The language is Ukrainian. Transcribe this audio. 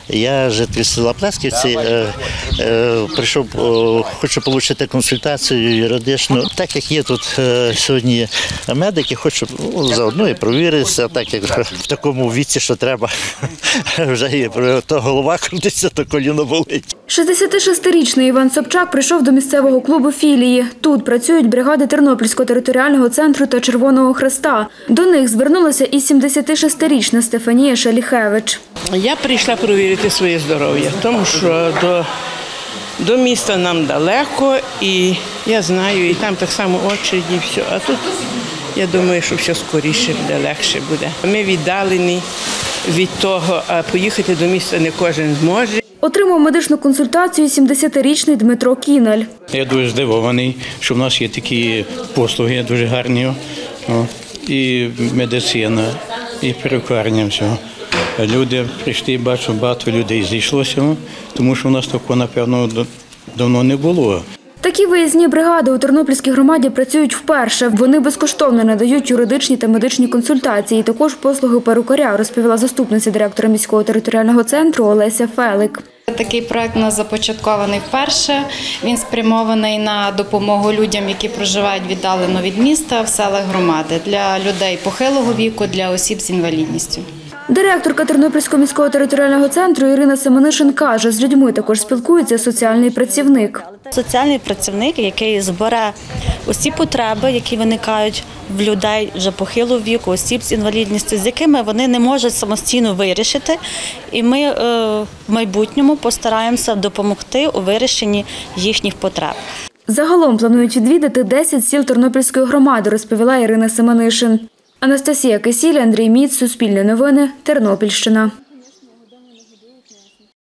Я житель села Плесківці, прийшов, хочу отримати консультацію юридичну. Так як є тут сьогодні медики, хочу заодно і провіритися, так як в такому віці, що треба, вже є, то голова крутиться, то коліно болить. 66-річний Іван Собчак прийшов до місцевого клубу філії. Тут працюють бригади Тернопільського територіального центру та Червоного Хреста. До них звернулася і 76-річна Стефанія Шаліхевич. Я прийшла перевірити своє здоров'я, тому що до міста нам далеко, і я знаю, і там так само очереді, і все. А тут, я думаю, що все скоріше буде, легше буде. Ми віддалені від того, а поїхати до міста не кожен зможе. Отримав медичну консультацію 70-річний Дмитро Кіналь. Я дуже здивований, що в нас є такі послуги дуже гарні. І медицина, і перукарня всього. Люди прийшли, бачу, багато людей зійшлося, тому що в нас такого, напевно, давно не було. Такі виїзні бригади у Тернопільській громаді працюють вперше. Вони безкоштовно надають юридичні та медичні консультації, також послуги перукаря, розповіла заступниця директора міського територіального центру Олеся Фелик. Такий проект у нас започаткований вперше. Він спрямований на допомогу людям, які проживають віддалено від міста в селах громади, для людей похилого віку, для осіб з інвалідністю. Директорка Тернопільського міського територіального центру Ірина Семенишин каже, з людьми також спілкується соціальний працівник. Соціальний працівник, який збере усі потреби, які виникають в людей вже похилого віку, осіб з інвалідністю, з якими вони не можуть самостійно вирішити. І ми в майбутньому постараємося допомогти у вирішенні їхніх потреб. Загалом планують відвідати 10 сіл Тернопільської громади, розповіла Ірина Семенишин. Анастасія Кисіль, Андрій Міц, Суспільне новини, Тернопільщина.